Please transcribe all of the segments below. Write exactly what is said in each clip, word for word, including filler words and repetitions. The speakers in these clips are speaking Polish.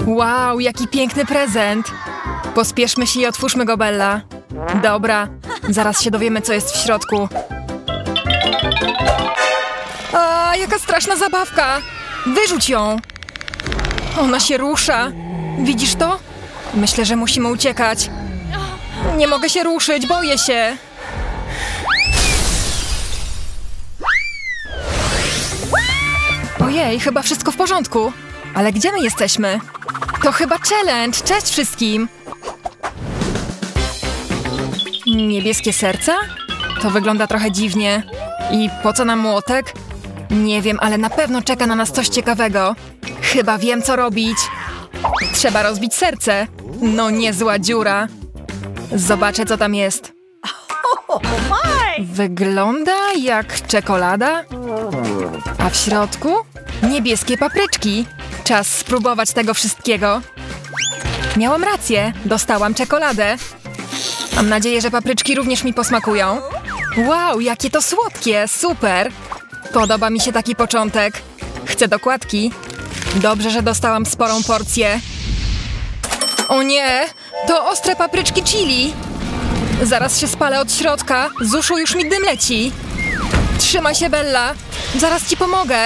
Wow, jaki piękny prezent. Pospieszmy się i otwórzmy go, Bella. Dobra, zaraz się dowiemy, co jest w środku. A, jaka straszna zabawka. Wyrzuć ją. Ona się rusza. Widzisz to? Myślę, że musimy uciekać. Nie mogę się ruszyć, boję się. Ojej, chyba wszystko w porządku. Ale gdzie my jesteśmy? To chyba challenge. Cześć wszystkim. Niebieskie serca? To wygląda trochę dziwnie. I po co nam młotek? Nie wiem, ale na pewno czeka na nas coś ciekawego. Chyba wiem, co robić. Trzeba rozbić serce. No niezła dziura. Zobaczę, co tam jest. Wygląda jak czekolada. A w środku? Niebieskie papryczki. Czas spróbować tego wszystkiego. Miałam rację. Dostałam czekoladę. Mam nadzieję, że papryczki również mi posmakują. Wow, jakie to słodkie. Super. Podoba mi się taki początek. Chcę dokładki. Dobrze, że dostałam sporą porcję. O nie! To ostre papryczki chili. Zaraz się spalę od środka. Z uszu już mi dym leci. Trzymaj się, Bella. Zaraz ci pomogę.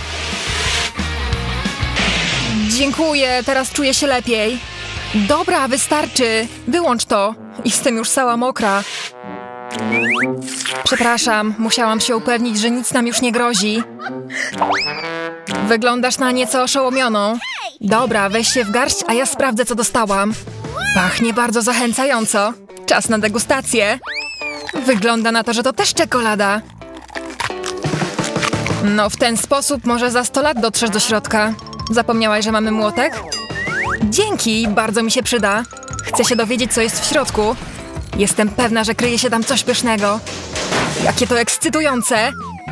Dziękuję, teraz czuję się lepiej. Dobra, wystarczy. Wyłącz to. Jestem już cała mokra. Przepraszam, musiałam się upewnić, że nic nam już nie grozi. Wyglądasz na nieco oszołomioną. Dobra, weź się w garść, a ja sprawdzę, co dostałam. Pachnie bardzo zachęcająco. Czas na degustację. Wygląda na to, że to też czekolada. No, w ten sposób może za sto lat dotrzesz do środka. Zapomniałaś, że mamy młotek? Dzięki, bardzo mi się przyda. Chcę się dowiedzieć, co jest w środku. Jestem pewna, że kryje się tam coś pysznego. Jakie to ekscytujące.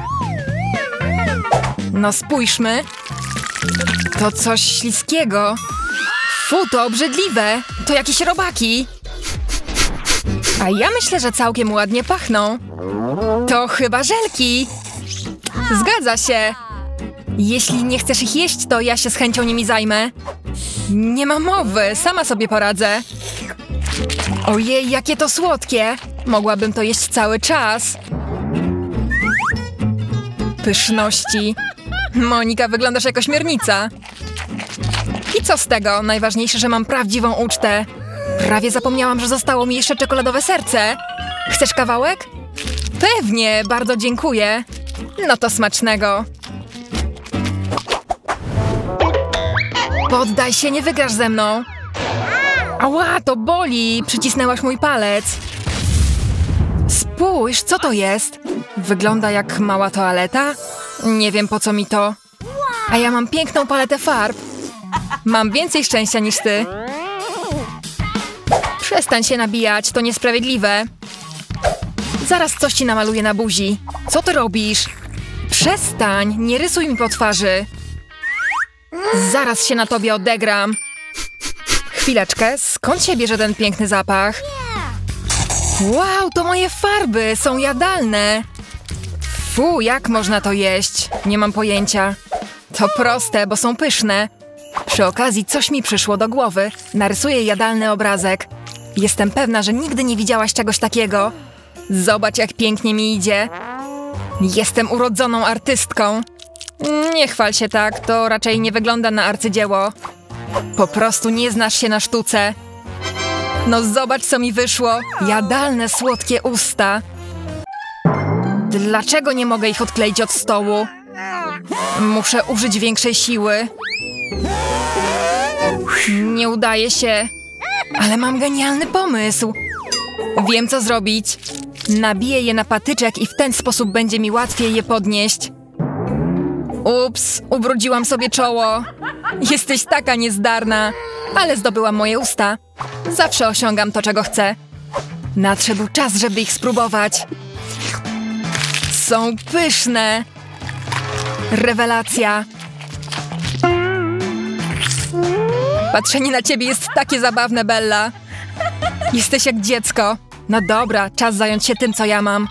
No spójrzmy. To coś śliskiego. Fu, to obrzydliwe. To jakieś robaki. A ja myślę, że całkiem ładnie pachną. To chyba żelki. Zgadza się. Jeśli nie chcesz ich jeść, to ja się z chęcią nimi zajmę. Nie ma mowy, sama sobie poradzę. Ojej, jakie to słodkie. Mogłabym to jeść cały czas. Pyszności. Monika, wyglądasz jako śmiernica. I co z tego? Najważniejsze, że mam prawdziwą ucztę. Prawie zapomniałam, że zostało mi jeszcze czekoladowe serce. Chcesz kawałek? Pewnie, bardzo dziękuję. No to smacznego. Poddaj się, nie wygrasz ze mną. Ała, to boli. Przycisnęłaś mój palec. Spójrz, co to jest? Wygląda jak mała toaleta? Nie wiem, po co mi to. A ja mam piękną paletę farb. Mam więcej szczęścia niż ty. Przestań się nabijać, to niesprawiedliwe. Zaraz coś ci namaluję na buzi. Co ty robisz? Przestań, nie rysuj mi po twarzy. Zaraz się na tobie odegram. Chwileczkę, skąd się bierze ten piękny zapach? Wow, to moje farby, są jadalne. Fu, jak można to jeść? Nie mam pojęcia. To proste, bo są pyszne. Przy okazji coś mi przyszło do głowy. Narysuję jadalny obrazek. Jestem pewna, że nigdy nie widziałaś czegoś takiego. Zobacz, jak pięknie mi idzie. Jestem urodzoną artystką. Nie chwal się tak, to raczej nie wygląda na arcydzieło. Po prostu nie znasz się na sztuce. No zobacz, co mi wyszło. Jadalne, słodkie usta. Dlaczego nie mogę ich odkleić od stołu? Muszę użyć większej siły. Nie udaje się. Ale mam genialny pomysł. Wiem, co zrobić. Nabiję je na patyczek i w ten sposób będzie mi łatwiej je podnieść. Ups, ubrudziłam sobie czoło. Jesteś taka niezdarna. Ale zdobyłam moje usta. Zawsze osiągam to, czego chcę. Nadszedł czas, żeby ich spróbować. Są pyszne. Rewelacja. Patrzenie na ciebie jest takie zabawne, Bella. Jesteś jak dziecko. No dobra, czas zająć się tym, co ja mam.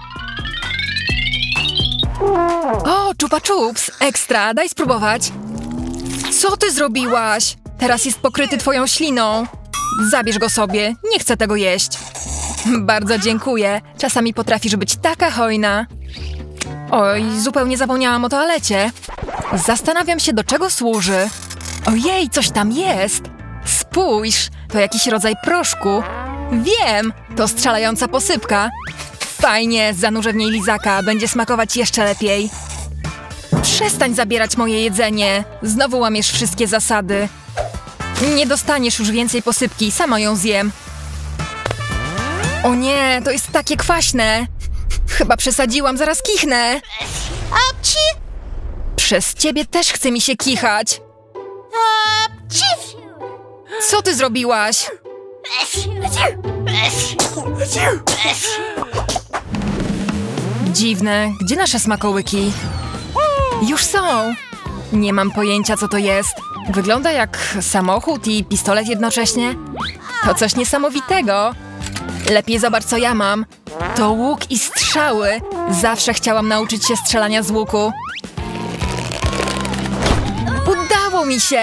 O, Chupa Chups, ekstra, daj spróbować. Co ty zrobiłaś? Teraz jest pokryty twoją śliną. Zabierz go sobie, nie chcę tego jeść. Bardzo dziękuję. Czasami potrafisz być taka hojna. Oj, zupełnie zapomniałam o toalecie. Zastanawiam się, do czego służy. Ojej, coś tam jest. Spójrz, to jakiś rodzaj proszku. Wiem, to strzelająca posypka. Fajnie, zanurzę w niej lizaka, będzie smakować jeszcze lepiej. Przestań zabierać moje jedzenie. Znowu łamiesz wszystkie zasady. Nie dostaniesz już więcej posypki, sama ją zjem. O nie, to jest takie kwaśne. Chyba przesadziłam, zaraz kichnę. Apci! Przez ciebie też chce mi się kichać. Apci! Co ty zrobiłaś? Dziwne, gdzie nasze smakołyki? Już są. Nie mam pojęcia, co to jest. Wygląda jak samochód i pistolet jednocześnie. To coś niesamowitego. Lepiej zobacz, co ja mam. To łuk i strzały. Zawsze chciałam nauczyć się strzelania z łuku. Udało mi się!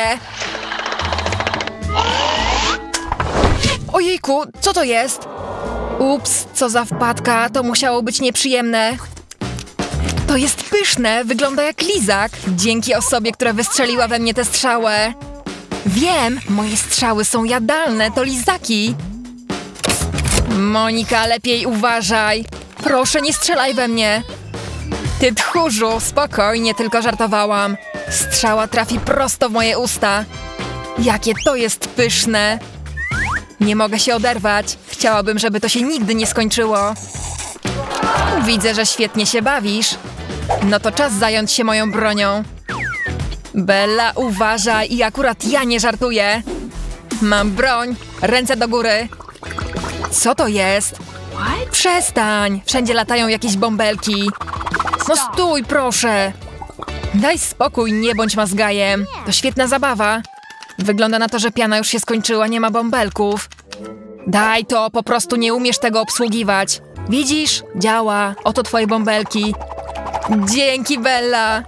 Ojejku, co to jest? Ups, co za wpadka, to musiało być nieprzyjemne. To jest pyszne, wygląda jak lizak. Dzięki osobie, która wystrzeliła we mnie tę strzałę. Wiem, moje strzały są jadalne, to lizaki. Monika, lepiej uważaj. Proszę, nie strzelaj we mnie. Ty tchórzu, spokojnie, tylko żartowałam. Strzała trafi prosto w moje usta. Jakie to jest pyszne. Nie mogę się oderwać. Chciałabym, żeby to się nigdy nie skończyło. Widzę, że świetnie się bawisz. No to czas zająć się moją bronią. Bella, uważaj, i akurat ja nie żartuję. Mam broń, ręce do góry. Co to jest? Przestań, wszędzie latają jakieś bąbelki. No stój, proszę. Daj spokój, nie bądź mazgajem. To świetna zabawa. Wygląda na to, że piana już się skończyła, nie ma bąbelków. Daj to, po prostu nie umiesz tego obsługiwać. Widzisz? Działa. Oto twoje bąbelki. Dzięki, Bella.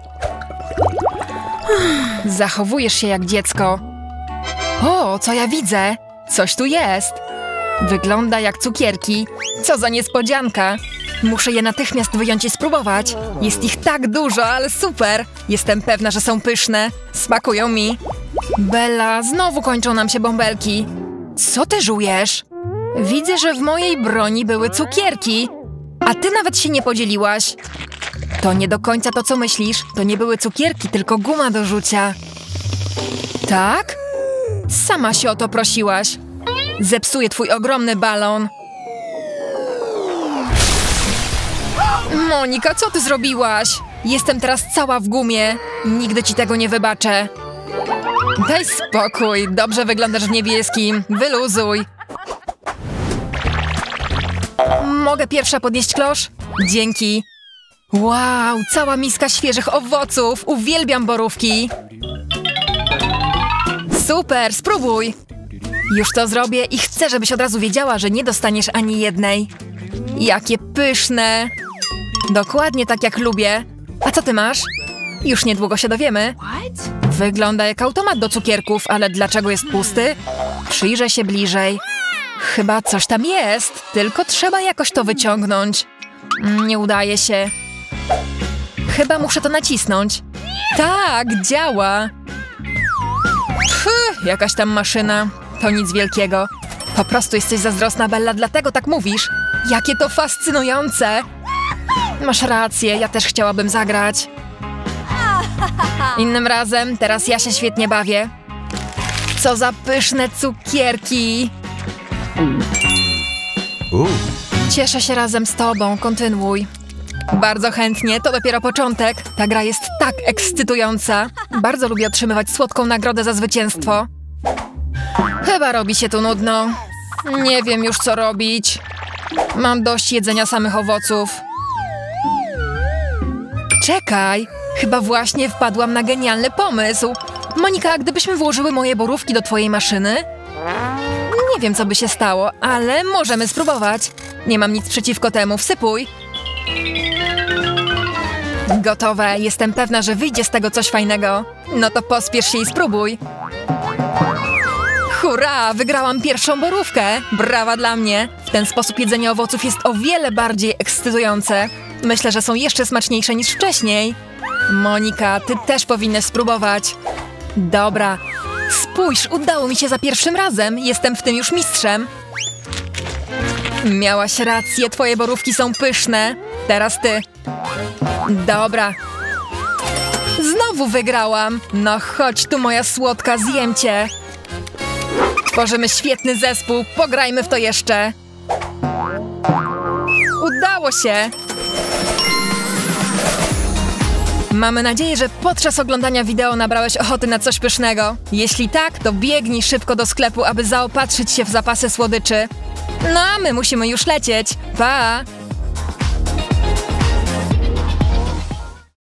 Zachowujesz się jak dziecko. O, co ja widzę? Coś tu jest. Wygląda jak cukierki. Co za niespodzianka. Muszę je natychmiast wyjąć i spróbować. Jest ich tak dużo, ale super. Jestem pewna, że są pyszne. Smakują mi. Bella, znowu kończą nam się bąbelki. Co ty żujesz? Widzę, że w mojej broni były cukierki. A ty nawet się nie podzieliłaś. To nie do końca to, co myślisz. To nie były cukierki, tylko guma do rzucia. Tak? Sama się o to prosiłaś. Zepsuję twój ogromny balon. Monika, co ty zrobiłaś? Jestem teraz cała w gumie. Nigdy ci tego nie wybaczę. Daj spokój. Dobrze wyglądasz w niebieskim. Wyluzuj. Mogę pierwsza podnieść klosz? Dzięki. Wow, cała miska świeżych owoców. Uwielbiam borówki. Super, spróbuj. Już to zrobię i chcę, żebyś od razu wiedziała, że nie dostaniesz ani jednej. Jakie pyszne. Dokładnie tak, jak lubię. A co ty masz? Już niedługo się dowiemy. Wygląda jak automat do cukierków, ale dlaczego jest pusty? Przyjrzę się bliżej. Chyba coś tam jest, tylko trzeba jakoś to wyciągnąć. Nie udaje się. Chyba muszę to nacisnąć. Tak, działa. Pff, jakaś tam maszyna. To nic wielkiego. Po prostu jesteś zazdrosna, Bella, dlatego tak mówisz. Jakie to fascynujące. Masz rację, ja też chciałabym zagrać. Innym razem, teraz ja się świetnie bawię. Co za pyszne cukierki. Cieszę się razem z tobą, kontynuuj. Bardzo chętnie, to dopiero początek. Ta gra jest tak ekscytująca. Bardzo lubię otrzymywać słodką nagrodę za zwycięstwo. Chyba robi się tu nudno. Nie wiem już, co robić. Mam dość jedzenia samych owoców. Czekaj, chyba właśnie wpadłam na genialny pomysł. Monika, gdybyśmy włożyły moje borówki do twojej maszyny? Nie wiem, co by się stało, ale możemy spróbować. Nie mam nic przeciwko temu, wsypuj. Gotowe, jestem pewna, że wyjdzie z tego coś fajnego. No to pospiesz się i spróbuj. Hurra! Wygrałam pierwszą borówkę! Brawa dla mnie! W ten sposób jedzenie owoców jest o wiele bardziej ekscytujące. Myślę, że są jeszcze smaczniejsze niż wcześniej. Monika, ty też powinnaś spróbować. Dobra. Spójrz, udało mi się za pierwszym razem. Jestem w tym już mistrzem. Miałaś rację, twoje borówki są pyszne. Teraz ty. Dobra. Znowu wygrałam. No chodź tu, moja słodka, zjem cię. Tworzymy świetny zespół. Pograjmy w to jeszcze. Udało się. Mamy nadzieję, że podczas oglądania wideo nabrałeś ochoty na coś pysznego. Jeśli tak, to biegnij szybko do sklepu, aby zaopatrzyć się w zapasy słodyczy. No a my musimy już lecieć. Pa!